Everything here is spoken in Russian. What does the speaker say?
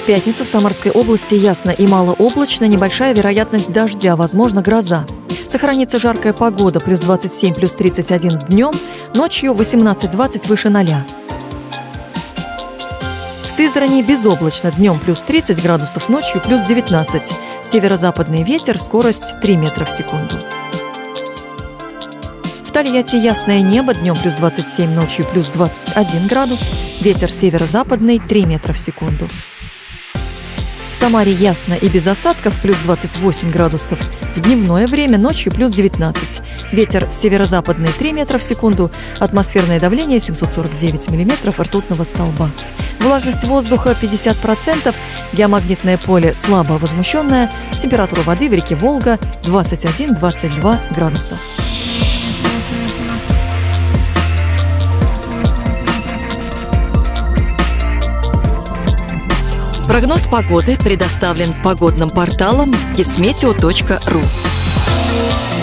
В пятницу в Самарской области ясно и малооблачно, небольшая вероятность дождя, возможно, гроза. Сохранится жаркая погода, плюс 27, плюс 31 днем, ночью 18-20 выше 0. В Сызрани безоблачно, днем плюс 30 градусов, ночью плюс 19. Северо-западный ветер, скорость 3 метра в секунду. В Тольятти ясное небо, днем плюс 27, ночью плюс 21 градус, ветер северо-западный 3 метра в секунду. В Самаре ясно и без осадков, плюс 28 градусов. В дневное время, ночью плюс 19. Ветер северо-западный 3 метра в секунду. Атмосферное давление 749 миллиметров ртутного столба. Влажность воздуха 50%. Геомагнитное поле слабо возмущенное. Температура воды в реке Волга 21-22 градуса. Прогноз погоды предоставлен погодным порталом kismeteo.ru.